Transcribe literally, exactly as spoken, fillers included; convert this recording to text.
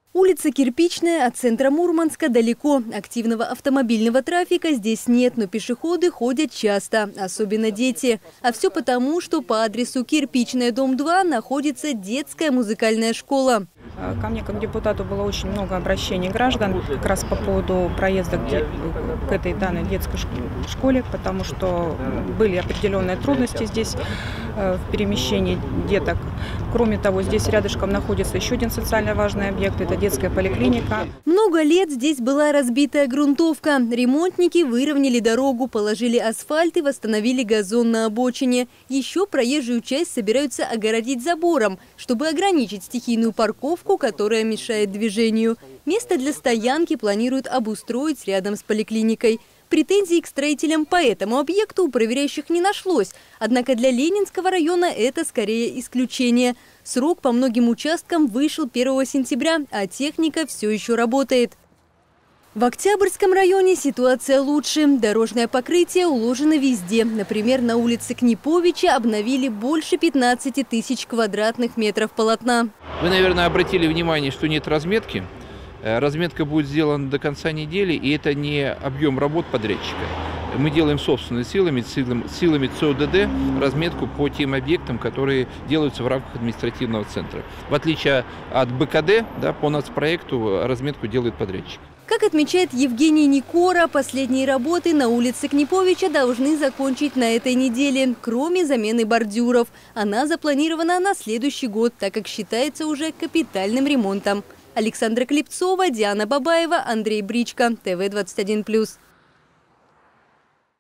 Улица Кирпичная, от центра Мурманска далеко. Активного автомобильного трафика здесь нет, но пешеходы ходят часто, особенно дети. А все потому, что по адресу Кирпичная, дом два, находится детская музыкальная школа. Ко мне, как депутату, было очень много обращений граждан как раз по поводу проезда к этой данной детской школе, потому что были определенные трудности здесь в перемещении деток. Кроме того, здесь рядышком находится еще один социально важный объект – это детская поликлиника. Много лет здесь была разбитая грунтовка. Ремонтники выровняли дорогу, положили асфальт и восстановили газон на обочине. Еще проезжую часть собираются огородить забором, чтобы ограничить стихийную парковку, которая мешает движению. Место для стоянки планируют обустроить рядом с поликлиникой. Претензий к строителям по этому объекту у проверяющих не нашлось. Однако для Ленинского района это скорее исключение. Срок по многим участкам вышел первого сентября, а техника все еще работает. В Октябрьском районе ситуация лучше. Дорожное покрытие уложено везде. Например, на улице Книповича обновили больше пятнадцати тысяч квадратных метров полотна. Вы, наверное, обратили внимание, что нет разметки. Разметка будет сделана до конца недели, и это не объем работ подрядчика. Мы делаем собственными силами, силами ЦОДД, разметку по тем объектам, которые делаются в рамках административного центра. В отличие от БКД, да, по нацпроекту разметку делает подрядчик. Как отмечает Евгений Никора, последние работы на улице Книповича должны закончить на этой неделе, кроме замены бордюров. Она запланирована на следующий год, так как считается уже капитальным ремонтом. Александра Клепцова, Диана Бабаева, Андрей Бричко, ТВ двадцать один плюс.